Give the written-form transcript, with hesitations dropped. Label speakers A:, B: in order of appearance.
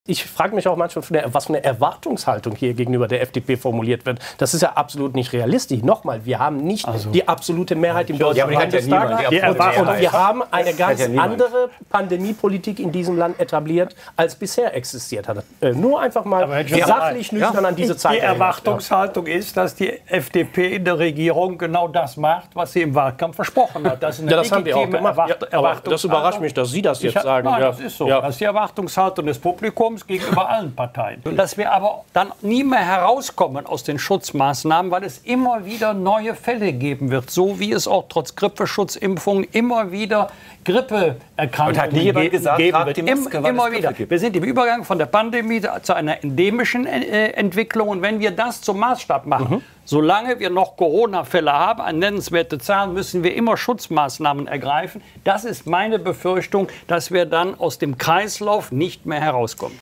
A: Ich frage mich auch manchmal, was für eine Erwartungshaltung hier gegenüber der FDP formuliert wird. Das ist ja absolut nicht realistisch. Nochmal, wir haben nicht die absolute Mehrheit im Deutschen Bundestag. Und wir haben eine ganz andere Pandemiepolitik in diesem Land etabliert, als bisher existiert hat. Nur einfach mal sachlich nüchtern an diese Zeit.
B: Die Erwartungshaltung ist, dass die FDP in der Regierung genau das macht, was sie im Wahlkampf versprochen hat. Das ist eine
A: das haben wir auch gemacht. Aber das überrascht mich, dass Sie das jetzt sagen.
B: Nein, das ist so. Das ist die Erwartungshaltung des Publikums gegenüber allen Parteien. Dass wir aber dann nie mehr herauskommen aus den Schutzmaßnahmen, weil es immer wieder neue Fälle geben wird. So wie es auch trotz Grippeschutzimpfungen immer wieder Grippeerkrankungen geben wird. Immer wieder. Wir sind im Übergang von der Pandemie zu einer endemischen Entwicklung. Und wenn wir das zum Maßstab machen, solange wir noch Corona-Fälle haben, an nennenswerte Zahlen, müssen wir immer Schutzmaßnahmen ergreifen. Das ist meine Befürchtung, dass wir dann aus dem Kreislauf nicht mehr herauskommen.